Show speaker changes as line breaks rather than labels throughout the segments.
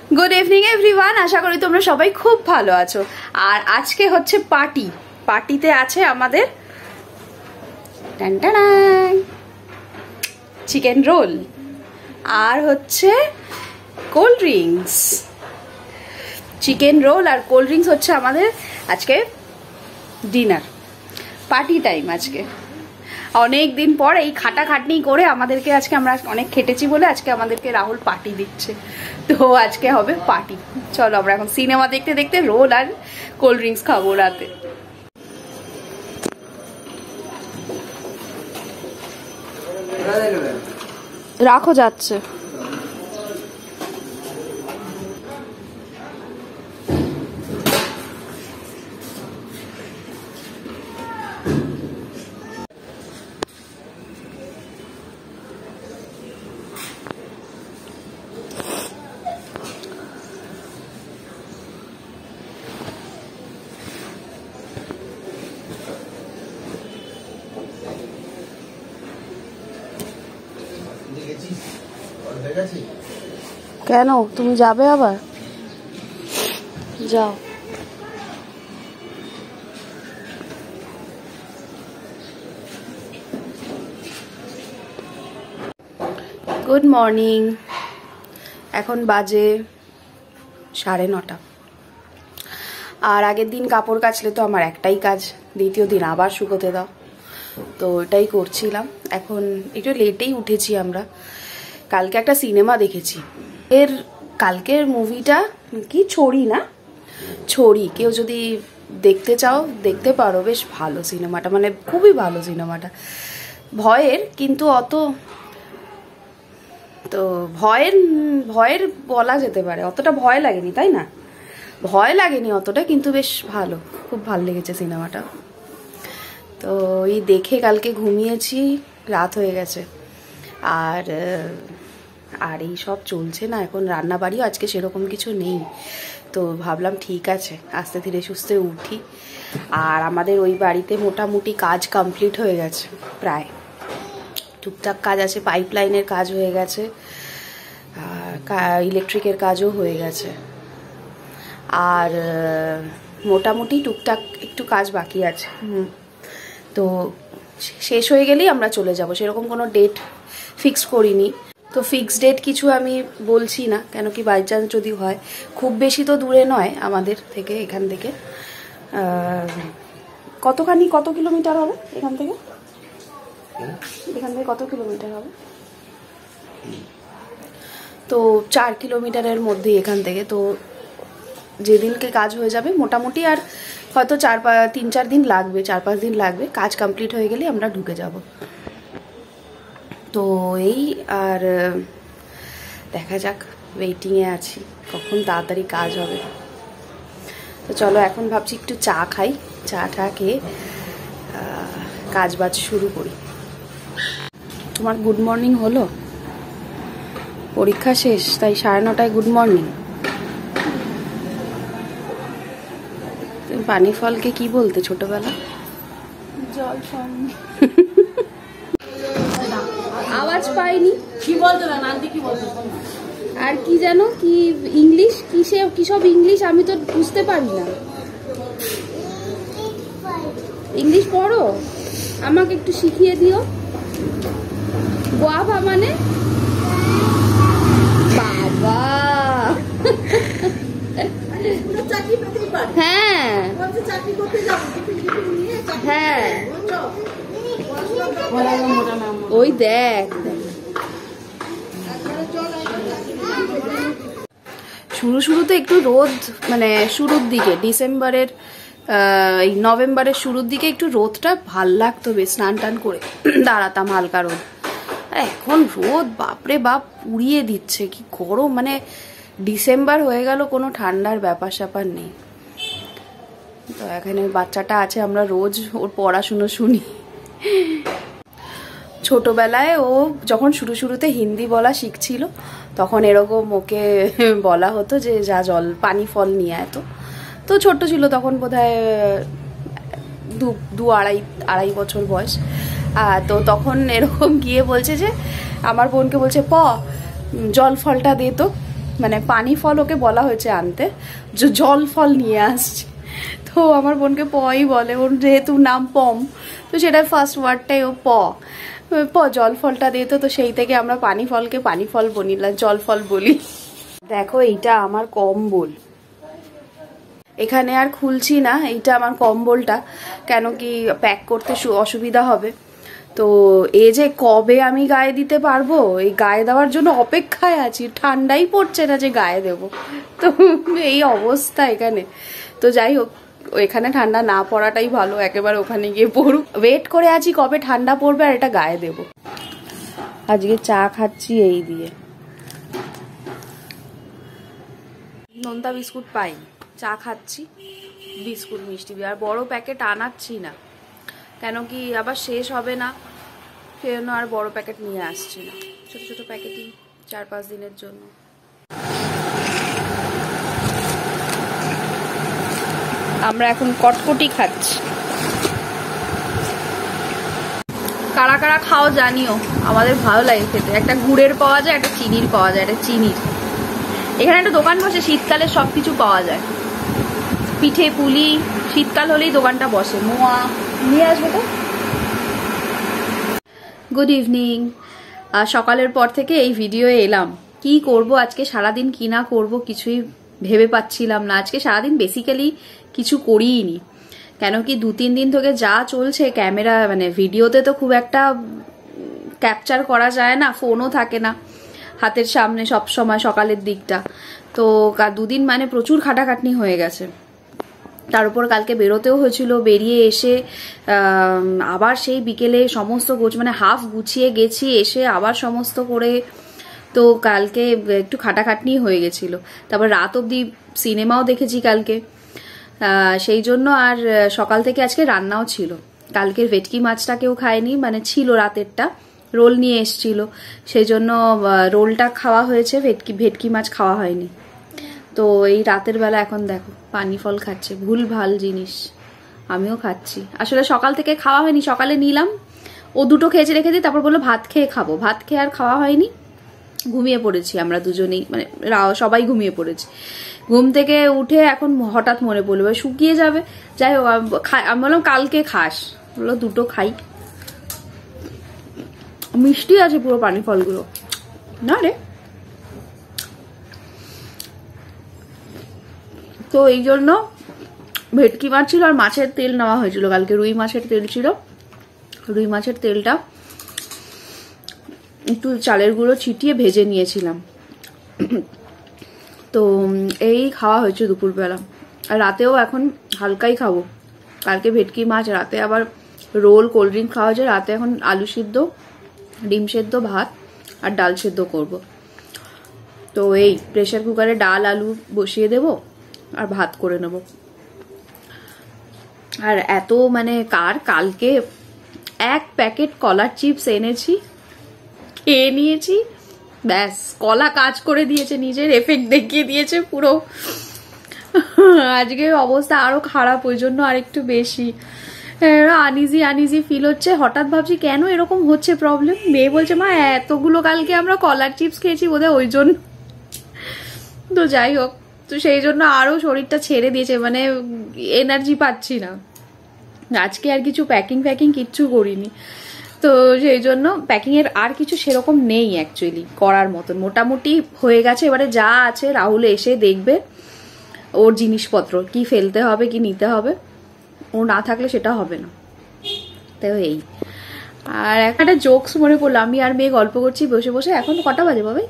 Good evening everyone, আশা করি তোমরা সবাই খুব ভালো আছো। আর আজকে হচ্ছে পার্টিতে আছে আমাদের চিকেন রোল আর হচ্ছে কোল্ড ড্রিঙ্কস। চিকেন রোল আর কোল্ড ড্রিঙ্কস হচ্ছে আমাদের আজকে ডিনার, পার্টি টাইম। আজকে অনেক দিন পর এই খাটাখাটনি করে আমাদেরকে, আজকে আমরা অনেক খেটেছি বলে আজকে আমাদেরকে রাহুল পার্টি দিচ্ছে। তো আজকে হবে পার্টি। চলো আমরা এখন সিনেমা দেখতে দেখতে রোল আর কোল্ড ড্রিঙ্কস খাবো রাতে। রাখো যাচ্ছে। কেন তুমি যাবে আবার? যাও। গুড মর্নিং, এখন বাজে 9:30। আর আগের দিন কাপড় কাচলে তো আমার একটাই কাজ, দ্বিতীয় দিন আবার শুকোতে দাও, তো ওটাই করছিলাম। এখন একটু লেটেই উঠেছি আমরা। কালকে একটা সিনেমা দেখেছি। কালকের মুভিটা কি ছড়ি না ছড়ি, কেউ যদি দেখতে চাও দেখতে পারো, বেশ ভালো সিনেমাটা, মানে খুবই ভালো সিনেমাটা। ভয়ের, কিন্তু অত তো ভয়ের বলা যেতে পারে, অতটা ভয় লাগেনি, তাই না? ভয় লাগেনি অতটা, কিন্তু বেশ ভালো, খুব ভালো লেগেছে সিনেমাটা। তো এই দেখে কালকে ঘুমিয়েছি, রাত হয়ে গেছে। আর এই সব চলছে না এখন, রান্নাবাড়িও আজকে সেরকম কিছু নেই, তো ভাবলাম ঠিক আছে আস্তে ধীরে সুস্থে উঠি। আর আমাদের ওই বাড়িতে মোটামুটি কাজ কমপ্লিট হয়ে গেছে, প্রায় টুকটাক কাজ আছে, পাইপলাইনের কাজ হয়ে গেছে, ইলেকট্রিকের কাজও হয়ে গেছে, আর মোটামুটি টুকটাক একটু কাজ বাকি আছে। তো শেষ হয়ে গেলেই আমরা চলে যাব, সেরকম কোনো ডেট ফিক্স করিনি। তো ফিক্স ডেট কিছু আমি বলছি না, কেন কি বাই চান্স যদি হয়। খুব বেশি তো দূরে নয় আমাদের থেকে, এখান থেকে কত কিলোমিটার হবে এখান থেকে? কত কিলোমিটার হবে? তো 4 কিলোমিটারের মধ্যে এখান থেকে। তো যেদিনকে কাজ হয়ে যাবে মোটামুটি, আর হয়তো 3-4 দিন লাগবে, 4-5 দিন লাগবে, কাজ কমপ্লিট হয়ে গেলে আমরা ঢুকে যাব। তো এই, আর দেখা যাক, ওয়েটিংয়ে আছি কখন তাড়াতাড়ি কাজ হবে। তো চলো এখন ভাবছি একটু চা খাই, চা খেয়ে কাজ বাজ শুরু করি। তোমার গুড মর্নিং হলো? পরীক্ষা শেষ তাই 9:30 গুড মর্নিং। তুমি পানি ফলকে কি বলতে ছোটবেলা? জল ফল। আওয়াজ পাইনি, কি বলতো না নান্দি, কি বলতো? আর কি জানো, কি ইংলিশ, কি সব ইংলিশ আমি তো বুঝতে পারি না। ইংলিশ পড়ো, আমাকে একটু শিখিয়ে দিও। গোয়াভা মানে? বাবা, হ্যাঁ হ্যাঁ, ওই দেখ, শুরুতে একটু রোদ, মানে শুরুর দিকে ডিসেম্বরের, এই নভেম্বরের শুরুর দিকে একটু রোদটা ভাল লাগতো, বেশ স্নান টান করে দাঁড়াতাম হালকা রোদ। এখন রোদ বাপরে বাপ পুড়িয়ে দিচ্ছে, কি গরম, মানে ডিসেম্বর হয়ে গেল, কোনো ঠান্ডার ব্যাপার স্যাপার নেই। তো এখানে বাচ্চাটা আছে, আমরা রোজ ওর পড়াশুনো শুনি। ছোটবেলায় ও যখন শুরুতে হিন্দি বলা শিখছিল, তখন এরকম ওকে বলা হতো যে যা জল পানি ফল নিয়ে আয়। তো ছোট্ট ছিল তখন, বোধহয় 2-2.5 বছর বয়স। তো তখন এরকম গিয়ে বলছে যে, আমার বোনকে বলছে, জল ফলটা দে তো। মানে পানি ফল ওকে বলা হয়েছে আনতে, যে জল ফল নিয়ে আসছে। তো আমার বোনকে পই বলে, ওর যেহেতু নাম পম, তো সেটার ফার্স্ট ওয়ার্ডটাই ও প জল ফলটা দিত। তো সেই থেকে আমরা পানি ফলকে পানি ফল বলি না, জল ফল বলি। দেখো এইটা আমার কম্বল, এখানে আর খুলছি না, এইটা আমার কম্বলটা, কেন কি প্যাক করতে অসুবিধা হবে। তো এই যে কবে আমি গায়ে দিতে পারবো, এই গায়ে দেওয়ার জন্য অপেক্ষায় আছি, ঠান্ডাই পড়ছে না যে গায়ে দেব। তো এই অবস্থা এখানে। তো যাই হোক, এখানে ঠান্ডা না পড়াটাই ভালো, একেবারে ওখানে গিয়ে পড়ুক। ওয়েট করে আছি কবে ঠান্ডা পড়বে আর এটা গায়ে দেব। আজকে চা খাচ্ছি এই দিয়ে, নোনতা বিস্কুট পাই, চা খাচ্ছি বিস্কুট মিষ্টি দিয়ে। আর বড় প্যাকেট আনাচ্ছি না, কেন কি আবার শেষ হবে না, সেজন্য আর বড় প্যাকেট নিয়ে আসছি না, ছোট ছোট প্যাকেটই 4-5 দিনের জন্য। আমরা এখন কটকটি খাচ্ছি। কারা কারা খাও জানিও, আমাদের ভালো লাগে খেতে। একটা গুড়ের পাওয়া যায়, একটা চিনির পাওয়া যায়, একটা চিনির। এখানে একটা দোকান বসে, শীতকালে সবকিছু পাওয়া যায়, পিঠে পুলি, শীতকাল হলেই দোকানটা বসে। মোয়া নিয়ে আসবে তো। Good evening. সকালের পর থেকে এই ভিডিওয়ে এলাম। কি করব আজকে সারাদিন, কি না করব কিছুই ভেবে পাচ্ছিলাম না। আজকে সারাদিন বেসিক্যালি কিছু করিই নি, কেন কি 2-3 দিন থেকে যা চলছে, ক্যামেরা মানে ভিডিওতে তো খুব একটা ক্যাপচার করা যায় না, ফোনও থাকে না হাতের সামনে সব সময় সকালের দিকটা। তো 2 দিন মানে প্রচুর খাটাখাটনি হয়ে গেছে। তার উপর কালকে বেরোতেও হয়েছিল, বেরিয়ে এসে আবার সেই বিকেলে সমস্ত মানে হাফ গুছিয়ে গেছি, এসে আবার সমস্ত করে। তো কালকে একটু খাটাখাটনি হয়ে গেছিল। তারপর রাত অবধি সিনেমাও দেখেছি কালকে, সেই জন্য। আর সকাল থেকে আজকে রান্নাও ছিল। কালকের ভেটকি মাছটা কেউ খায়নি, মানে ছিল রাতেরটা, রোল নিয়ে এসছিল, সেই জন্য রোলটা খাওয়া হয়েছে, ভেটকি মাছ খাওয়া হয়নি। তো এই রাতের বেলা এখন দেখো পানি ফল খাচ্ছে, ভুল ভাল জিনিস, আমিও খাচ্ছি। আসলে সকাল থেকে খাওয়া হয়নি, সকালে নিলাম, ও 2টো খেয়েছে রেখে দিই, তারপর বললো ভাত খেয়ে খাবো। ভাত খেয়ে আর খাওয়া হয়নি, ঘুমিয়ে পড়েছি আমরা দুজনেই, মানে সবাই ঘুমিয়ে পড়েছি। ঘুম থেকে উঠে এখন হঠাৎ মনে পড়লো শুকিয়ে যাবে, যাই হোক আমি বললাম কালকে খাস, বললো 2টো খাই। মিষ্টি আছে পুরো পানি ফলগুলো, না রে। তো এই জন্য ভেটকি মাছ ছিল আর মাছের তেল নেওয়া হয়েছিল কালকে, রুই মাছের তেল ছিল। রুই মাছের তেলটা একটু চালের গুঁড়ো ছিটিয়ে ভেজে নিয়েছিলাম। তো এই খাওয়া হয়েছে দুপুরবেলা। আর রাতেও এখন হালকাই খাবো, কালকে ভেটকি মাছ, রাতে আবার রোল, কোল্ড ড্রিঙ্ক খাওয়া হয়েছে। রাতে এখন আলু সিদ্ধ, ডিম সেদ্ধ, ভাত আর ডাল সেদ্ধ করব। তো এই প্রেসার কুকারে ডাল আলু বসিয়ে দেব আর ভাত করে নেব। আর এত মানে কালকে 1 প্যাকেট কলার চিপস এনেছি, খেয়ে নিয়েছি, ব্যাস কলা কাজ করে দিয়েছে, নিজের এফেক্ট দেখিয়ে দিয়েছে পুরো। আজকে অবস্থা আরো খারাপ, ওই জন্য আরেকটু বেশি আনইজি ফিল হচ্ছে। হঠাৎ ভাবছি কেন এরকম হচ্ছে প্রবলেম। মেয়ে বলছে মা এতগুলো কালকে আমরা কলার চিপস খেয়েছি বোধহয় ওই জন্য। তো যাই হোক, তো সেই জন্য আরো শরীরটা ছেড়ে দিয়েছে, মানে এনার্জি পাচ্ছি না। আজকে আর কিছু প্যাকিং কিচ্ছু করিনি, তো সেই জন্য প্যাকিং এর আর কিছু সেরকম নেই অ্যাকচুয়ালি করার মতন, মোটামুটি হয়ে গেছে। এবারে যা আছে রাহুল এসে দেখবে ওর জিনিসপত্র কি ফেলতে হবে কি নিতে হবে, ও না থাকলে সেটা হবে না। তো এই আর একটা জোকস মনে পড়লো, আমি আর মেয়ে গল্প করছি বসে বসে। এখন কটা বাজে বাবাই?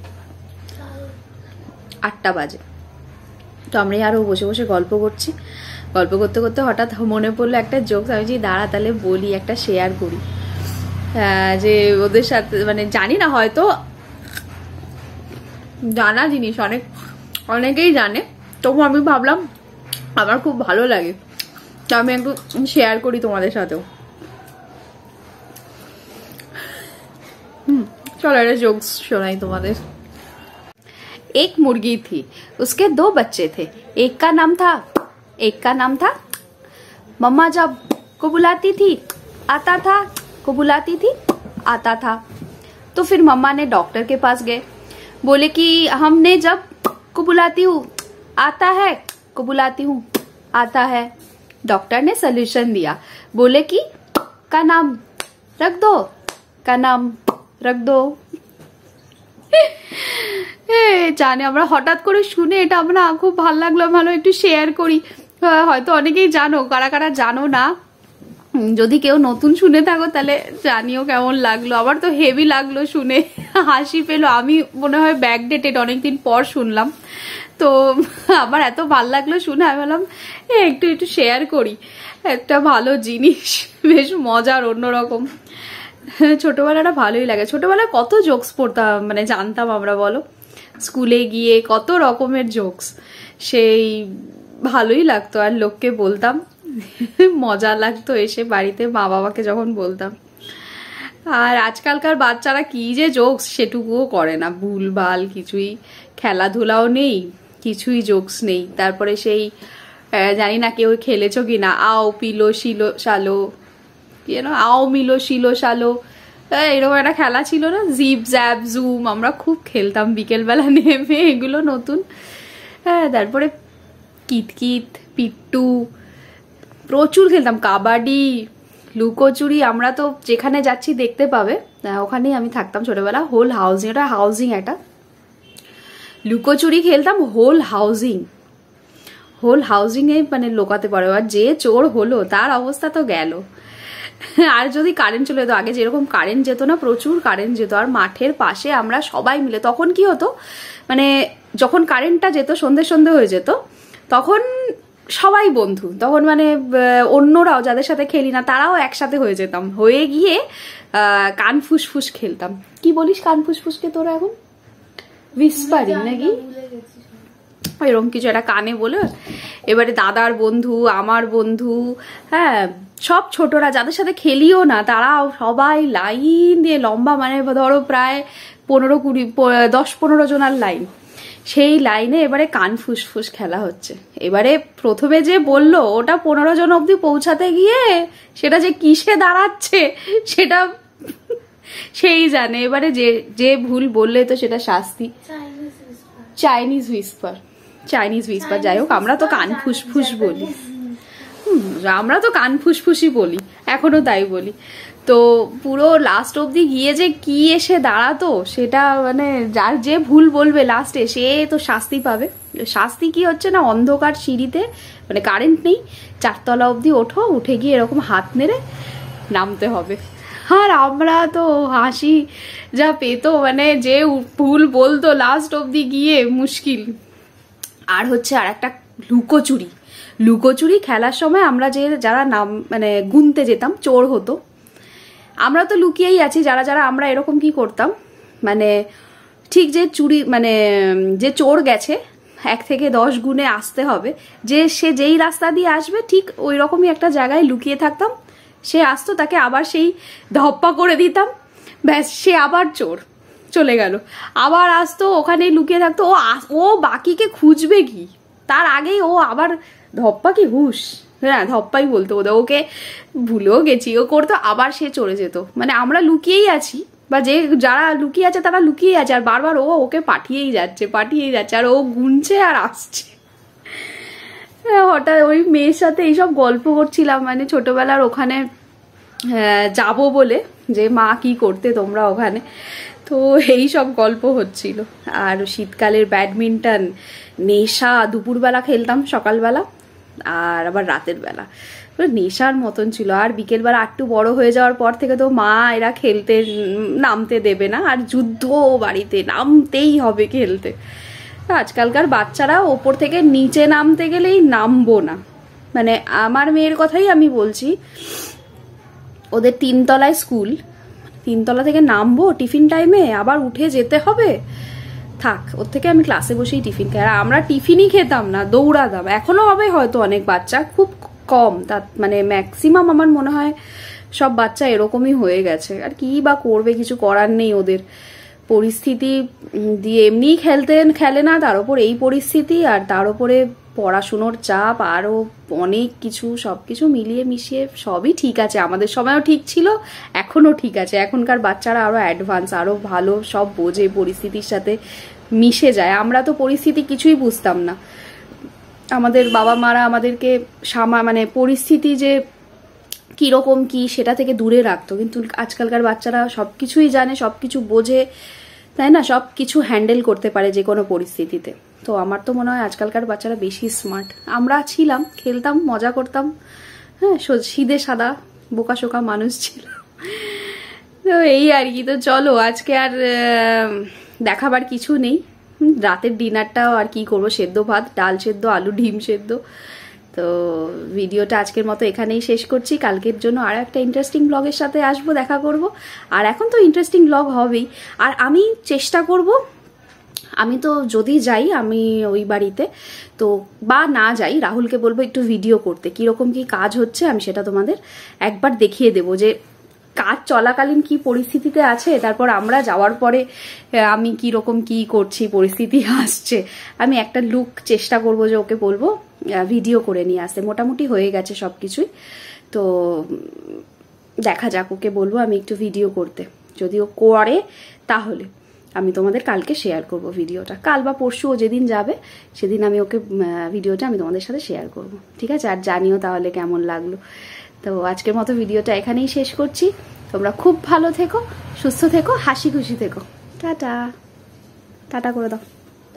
8টা বাজে। তো আমরা আরো বসে বসে গল্প করছি, গল্প করতে করতে হঠাৎ মনে পড়লো একটা জোকস। আমি যে দাঁড়া তাহলে বলি, একটা শেয়ার করি। যে ওদের সাথে মানে জানি না, হয়তো জানা জিনিস অনেকেই জানে, তবু আমি ভাবলাম আমার খুব ভালো লাগে, তো আমি একটু শেয়ার করি তোমাদের সাথেও। चलो अरे जोक्स सुनाई तुम्हारे। एक मुर्गी थी, उसके 2 बच्चे थे। एक का नाम था मम्मा। जब को बुलाती थी आता था, को बुलाती थी आता था। तो फिर मम्मा ने डॉक्टर के पास गए। बोले कि हमने जब को बुलाती हूँ आता है, को बुलाती हूँ आता है। डॉक्टर ने सोल्यूशन दिया, बोले कि का नाम रख दो, का नाम रख दो। জানে আমরা হঠাৎ করে শুনে এটা আমরা খুব ভালো লাগলো, ভালো একটু শেয়ার করি। হয়তো অনেকেই জানো, কারা কারা জানো না, যদি কেউ নতুন শুনে থাকো তাহলে জানিও কেমন লাগলো। আমার তো হেভি লাগলো শুনে, হাসি পেলো। আমি মনে হয় ব্যাকডেটেড, অনেকদিন পর শুনলাম, তো আমার এত ভাল লাগলো শুনে। আমি বললাম একটু একটু শেয়ার করি, একটা ভালো জিনিস, বেশ মজার, অন্যরকম। ছোটবেলাটা ভালোই লাগে। ছোটবেলায় কত জোকস পড়তাম, মানে জানতাম আমরা, বলো স্কুলে গিয়ে কত রকমের জোকস, সেই ভালোই লাগতো। আর লোককে বলতাম, মজা লাগতো এসে বাড়িতে মা বাবাকে যখন বলতাম। আর আজকালকার বাচ্চারা কি যে জোকস সেটুকুও করে না, ভুলভাল কিছুই, খেলাধুলাও নেই, কিছুই জোকস নেই। তারপরে সেই জানি না কেউ খেলেছো কিনা, আও পিলো শিলো শালো, আও মিলো শিলো শালো, এরকম একটা খেলা ছিল না, জিপ জ্যাপ জুম, আমরা খুব খেলতাম বিকেলবেলা নেমে, এগুলো নতুন। হ্যাঁ, তারপরে কিতকিত, পিট্টু, প্রচুর খেলতাম, কাবাডি, লুকোচুরি। আমরা তো যেখানে যাচ্ছি দেখতে পাবে, ওখানেই আমি থাকতাম ছোটবেলা। হোল হাউজিং, ওটা হাউজিং একটা, লুকোচুরি খেলতাম হোল হাউজিং, হোল হাউজিং এ মানে লোকাতে পারে। আর যে চোর হলো তার অবস্থা তো গেল। আর যদি কারেন্ট চলে যেত, আগে যেরকম কারেন্ট যেত না, প্রচুর কারেন্ট যেত, আর মাঠের পাশে আমরা সবাই মিলে, তখন কি হতো মানে যখন কারেন্টটা যেত, সন্ধে সন্ধে হয়ে যেত, তখন সবাই বন্ধু, তখন মানে অন্যরাও যাদের সাথে খেলি না তারাও একসাথে হয়ে যেতাম, হয়ে গিয়ে কান ফুসফুস খেলতাম। কি বলিস কান ফুসফুসকে তোরা এখন? উইসপারিং নাকি এরকম কিছু একটা কানে বলে। এবারে দাদার বন্ধু, আমার বন্ধু, হ্যাঁ সব ছোটরা যাদের সাথে খেলিও না তারাও সবাই লাইন দিয়ে লম্বা, মানে ধরো প্রায় 10-15 জনের লাইন, সেই লাইনে এবারে কান ফুসফুস খেলা হচ্ছে। এবারে প্রথমে যে বললো ওটা 15 জন অব্দি পৌঁছাতে গিয়ে সেটা যে কিসে দাঁড়াচ্ছে সেটা সেই জানে। এবারে যে ভুল বললে তো সেটা শাস্তি। চাইনিজ হুইসপার, চাইনিজ হুইসপার, যাই হোক আমরা তো কান ফুসফুস বলি, আমরা তো কান ফুসফুসই বলি, এখনো তাই বলি। তো পুরো লাস্ট অব্দি গিয়ে যে কি এসে দাঁড়াতো সেটা, মানে যার যে ভুল বলবে লাস্টে সে তো শাস্তি পাবে। শাস্তি কি হচ্ছে না, অন্ধকার সিঁড়িতে, মানে কারেন্ট নেই, 4 তলা অব্দি ওঠো, উঠে গিয়ে এরকম হাত নেড়ে নামতে হবে। আর আমরা তো হাসি যা পেতো, মানে যে ভুল বলতো লাস্ট অব্দি গিয়ে মুশকিল। আর হচ্ছে আর একটা লুকোচুরি, লুকোচুরি খেলার সময় আমরা যারা নাম মানে গুনতে যেতাম, চোর হতো, আমরা তো লুকিয়েই আছি যারা যারা, আমরা এরকম কি করতাম, মানে ঠিক যে চুরি মানে যে চোর গেছে 1 থেকে 10 গুণে আসতে হবে, যে সে যেই রাস্তা দিয়ে আসবে ঠিক ওই রকমই একটা জায়গায় লুকিয়ে থাকতাম, সে আসতো, তাকে আবার সেই ধপ্পা করে দিতাম, ব্যাস সে আবার চোর চলে গেল, আবার আসতো, ওখানে লুকিয়ে থাকতো। ও বাকিকে খুঁজবে কি, তার আগেই ও আবার ধপ্পা কি হুশ, হ্যাঁ ধপ্পাই বলতো ওদের, ওকে ভুলেও গেছি, ও করতো, আবার সে চলে যেত। মানে আমরা লুকিয়েই আছি, বা যারা লুকিয়ে আছে তারা লুকিয়ে আছে, আর বারবার ওকে পাঠিয়েই যাচ্ছে, আর ও গুনছে আর আসছে। হঠাৎ ওই মেয়ের সাথে এইসব গল্প করছিলাম, মানে ছোটবেলার ওখানে যাব বলে, যে মা কি করতে তোমরা ওখানে, তো এই সব গল্প হচ্ছিল। আর শীতকালের ব্যাডমিন্টন, নেশা, দুপুরবেলা খেলতাম, সকালবেলা আর আবার রাতের বেলা, নেশার মতন ছিল। আর বিকেলবেলা একটু বড় হয়ে যাওয়ার পর থেকে তো মা এরা খেলতে নামতে দেবে না, আর যুদ্ধ, বাড়িতে নামতেই হবে খেলতে। আজকালকার বাচ্চারা ওপর থেকে নিচে নামতে গেলেই নামবো না, মানে আমার মেয়ের কথাই আমি বলছি, ওদের 3 তলায় স্কুল, 3 তলা থেকে নামবো টিফিন টাইমে, আবার উঠে যেতে হবে, থাক ওর থেকে আমি ক্লাসে বসেই টিফিন খাই। আর আমরা টিফিনই খেতাম না, দৌড়াতাম। এখনো হবে হয়তো অনেক বাচ্চা, খুব কম, তার মানে ম্যাক্সিমাম আমার মনে হয় সব বাচ্চা এরকমই হয়ে গেছে। আর কি বা করবে, কিছু করার নেই, ওদের পরিস্থিতি দিয়ে এমনিই খেলে না, তার উপর এই পরিস্থিতি, আর তার উপরে পড়াশুনোর চাপ, আরও অনেক কিছু, সব কিছু মিলিয়ে মিশিয়ে সবই ঠিক আছে। আমাদের সময়ও ঠিক ছিল, এখনও ঠিক আছে। এখনকার বাচ্চারা আরও অ্যাডভান্স, আরও ভালো, সব বোঝে, পরিস্থিতির সাথে মিশে যায়। আমরা তো পরিস্থিতি কিছুই বুঝতাম না। আমাদের বাবা মারা আমাদেরকে মানে পরিস্থিতি যে কীরকম কি সেটা থেকে দূরে রাখতো, কিন্তু আজকালকার বাচ্চারা সব কিছুই জানে, সব কিছু বোঝে, তাই না? সব কিছু হ্যান্ডেল করতে পারে যে কোনো পরিস্থিতিতে। তো আমার তো মনে হয় আজকালকার বাচ্চারা বেশি স্মার্ট। আমরা ছিলাম, খেলতাম, মজা করতাম, হ্যাঁ, সিধে সাদা বোকাশোকা মানুষ ছিল। তো এই আর কি। তো চলো, আজকে আর দেখাবার কিছু নেই। রাতের ডিনারটাও আর কি করবো, সেদ্ধ ভাত, ডাল সেদ্ধ, আলু ডিম সেদ্ধ। তো ভিডিওটা আজকের মতো এখানেই শেষ করছি। কালকের জন্য আর একটা ইন্টারেস্টিং ব্লগের সাথে আসবো, দেখা করব। আর এখন তো ইন্টারেস্টিং ব্লগ হবেই। আর আমি চেষ্টা করব, আমি তো যদি যাই আমি ওই বাড়িতে, তো বা না যাই, রাহুলকে বলবো একটু ভিডিও করতে, কীরকম কি কাজ হচ্ছে আমি সেটা তোমাদের একবার দেখিয়ে দেবো, যে কাজ চলাকালীন কি পরিস্থিতিতে আছে, তারপর আমরা যাওয়ার পরে আমি কীরকম কি করছি, পরিস্থিতি আসছে, আমি একটা লুক চেষ্টা করব যে ওকে বলবো ভিডিও করে নিয়ে আসতে। মোটামুটি হয়ে গেছে সব কিছুই। তো দেখা যাক, ওকে বলবো আমি একটু ভিডিও করতে। যদি ও করে তাহলে আমি তোমাদের কালকে শেয়ার করব ভিডিওটা। কাল বা পরশু ও যেদিন যাবে সেদিন আমি ওকে ভিডিওটা আমি তোমাদের সাথে শেয়ার করব, ঠিক আছে? আর জানিও তাহলে কেমন লাগলো। তো আজকের মতো ভিডিওটা এখানেই শেষ করছি। তোমরা খুব ভালো থেকো, সুস্থ থেকো, হাসি খুশি থেকো। টাটা, টাটা করে দাও।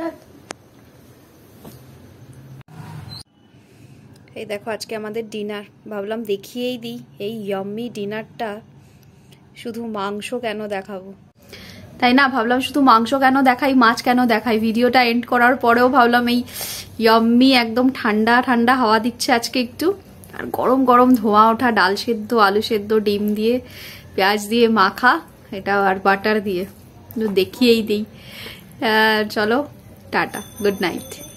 এই দেখো আজকে আমাদের ডিনার, ভাবলাম দেখিয়েই দিই এই ইয়াম্মি ডিনারটা। শুধু মাংস কেন দেখাবো, তাই না? ভাবলাম শুধু মাংস কেন দেখাই, মাছ কেন দেখাই। ভিডিওটা এন্ড করার পরেও ভাবলাম এই ইয়াম্মি একদম ঠান্ডা ঠান্ডা হাওয়া দিচ্ছে আজকে একটু, আর গরম গরম ধোঁয়া ওঠা ডাল সেদ্ধ, আলু সেদ্ধ, ডিম দিয়ে, পেঁয়াজ দিয়ে মাখা, এটা আর বাটার দিয়ে দেখিয়েই দিই। চলো, টাটা, গুড নাইট।